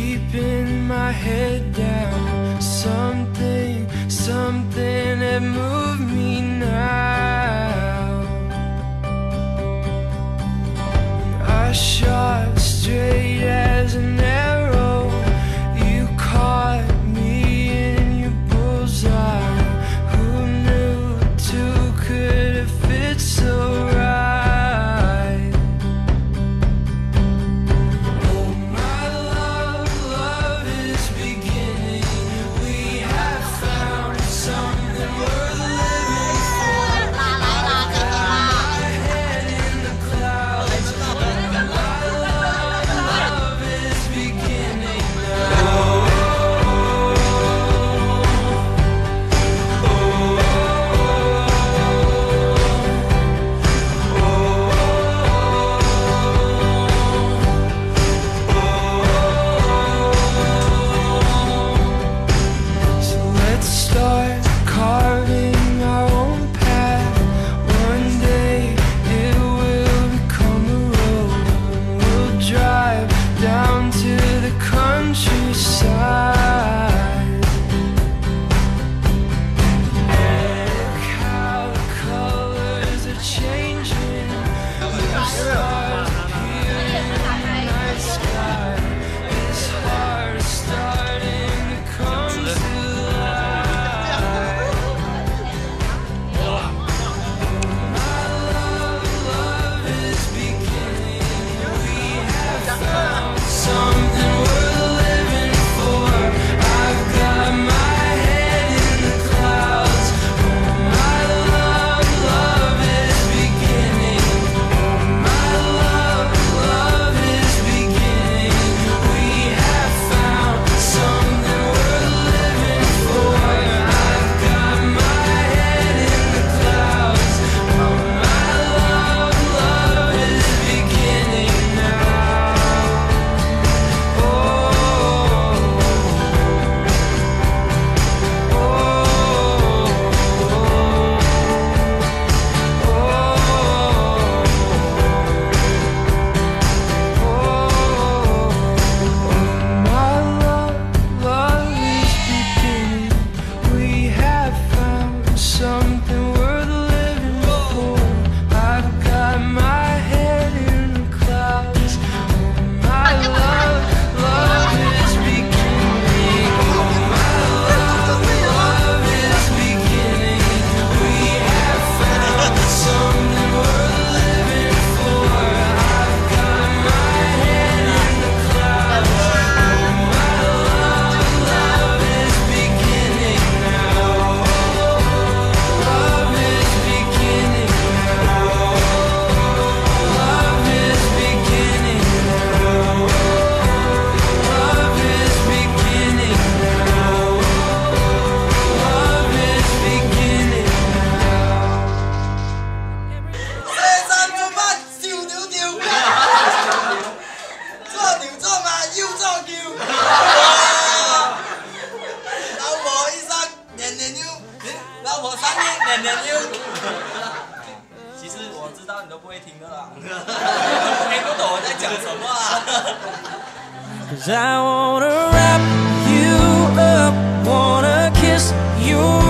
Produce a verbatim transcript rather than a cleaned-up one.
keeping my head down. Something, something had moved me now. I shot straight as an arrow. You caught me in your bullseye. Who knew two could have fit so right? Oh my love, love is beginning. We have found something worth living for. I got my head in the clouds. My love, love is beginning now. So let's start carving our own path. One day it will become a road. We'll drive down to the countryside. Look how the colors are changing. New stars appear in the night sky. This heart is starting to come to life. My love, love is beginning. We have found something worth living for. I've got my head in the clouds. Oh, my love, love is beginning. Oh, my love, love is beginning. We have found something worth living for. I've got my head in the clouds. Oh, my love, love is beginning now. Oh, my love, love is beginning. We have found something worth living for. I've got my head in the clouds. Oh, my love, love is beginning. Oh, my love, love is beginning. We have found something worth living for. I've got my head in the clouds. Oh, my love, love is beginning now. Love is beginning now. Love is beginning now. Love is beginning now. Love is beginning now. 西山做乜笑了了？做條裝啊，腰裝叫。老婆一生年年腰，老婆三年年年腰。其实我知道你都不会听的啦，听不懂我在讲什么啊。 Cause I wanna wrap you up, wanna kiss your